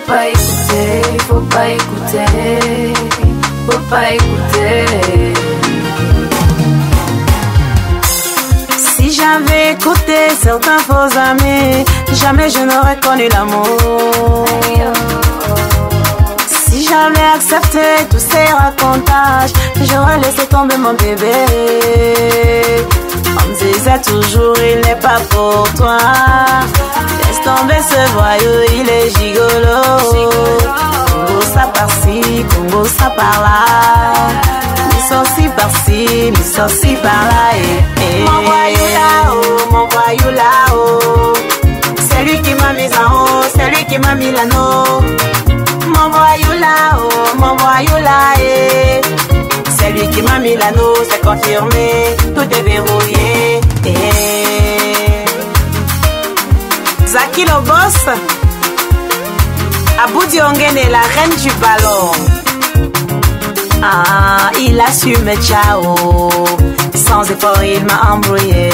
pas écouter, faut pas écouter, faut pas écouter. Si j'avais écouté certains faux amis, jamais je n'aurais connu l'amour. Si j'avais accepté tous ces racontages, j'aurais laissé tomber mon bébé. On me disait toujours il n'est pas pour toi. Laisse tomber ce voyou, il est gigolo. Congo ça par-ci, Congo ça par-là. Mi sorci par-ci, mi sorci par-là. Mon voyou là-haut, mon voyou là-haut. C'est lui qui m'a mis en haut, c'est lui qui m'a mis l'anneau. Mon voyou là-haut, mon voyou là-haut. C'est lui qui m'a mis l'anneau, c'est confirmé, tout est verrouillé. Zaki le boss, Abou Diongene, la reine du ballon. Ah, il assume, ciao. Sans effort, il m'a embrouillé.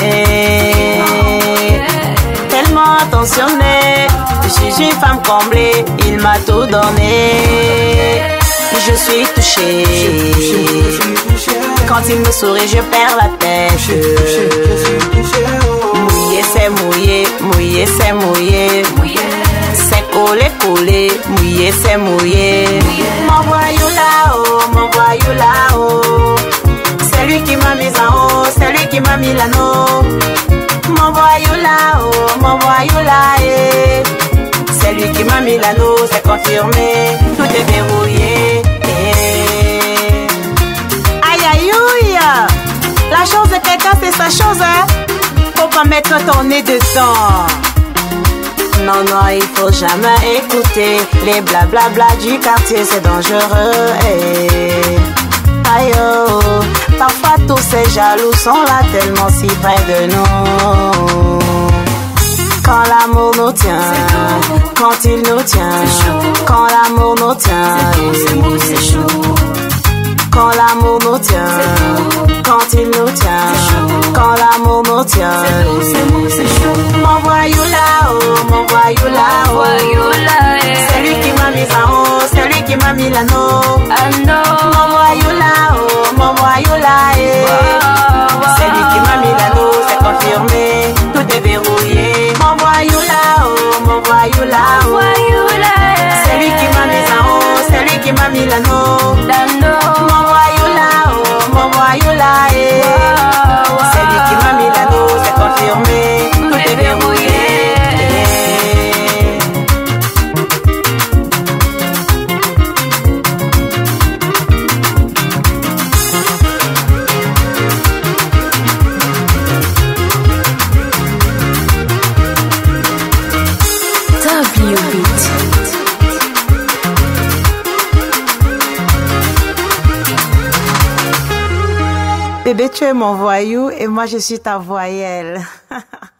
Tellement attentionnée, je suis une femme comblée, il m'a tout donné. Je suis touchée. Quand il me sourit, je perds la tête. Mouillé, c'est mouillé, mouillé, c'est mouillé. C'est collé, collé, mouillé, c'est mouillé. Mon voyou là-haut, mon voyou là-haut. C'est lui qui m'a mis en haut, c'est lui qui m'a mis l'anneau. Mon voyou là-haut, mon voyou là-haut. C'est lui qui m'a mis l'anneau, c'est confirmé, tout est verrouillé. Aïe aïe aïe, la chose de quelqu'un c'est sa chose, hein. Faut pas mettre ton nez dedans. Non, non, il faut jamais écouter les blablabla du quartier, c'est dangereux. Aïe oh, parfois tous ces jaloux sont là tellement si près de nous. Quand l'amour nous tient, quand il nous tient, quand l'amour nous tient, C'est chaud. quand l'amour nous tient, quand il nous tient, quand l'amour nous tient. C'est chaud. Mon voyou là-haut, mon voyou là-haut. C'est lui qui m'a mis en haut, c'est lui qui m'a mis l'anneau. Mon voyou là-haut, mon voyou là-haut. C'est lui qui m'a mis l'anneau, c'est confirmé, tout est verrouillé. Mon voyou là-haut, mon voyou là-haut. C'est lui qui m'a mis en haut, c'est lui qui m'a mis l'anneau. Mon voyou là-haut, mon voyou là-haut. C'est lui qui m'a mis l'anneau, c'est confirmé, tout est verrouillé. Bébé, tu es mon voyou et moi je suis ta voyelle.